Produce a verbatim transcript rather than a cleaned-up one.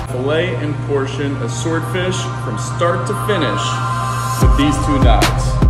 fillet and portion a swordfish from start to finish with these two knives.